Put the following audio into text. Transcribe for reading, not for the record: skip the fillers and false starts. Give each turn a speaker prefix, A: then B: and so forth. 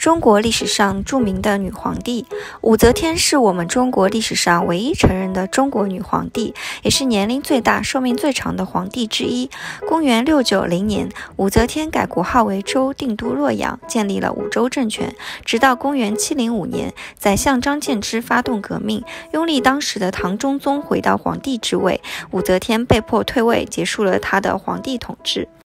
A: 中国历史上著名的女皇帝。武则天是我们中国历史上唯一承认的中国女皇帝，也是年龄最大、寿命最长的皇帝之一。公元690年，武则天改国号为周，定都洛阳，建立了武周政权。直到公元705年，宰相张建之发动革命，拥立当时的唐中宗回到皇帝之位，武则天被迫退位，结束了她的皇帝统治。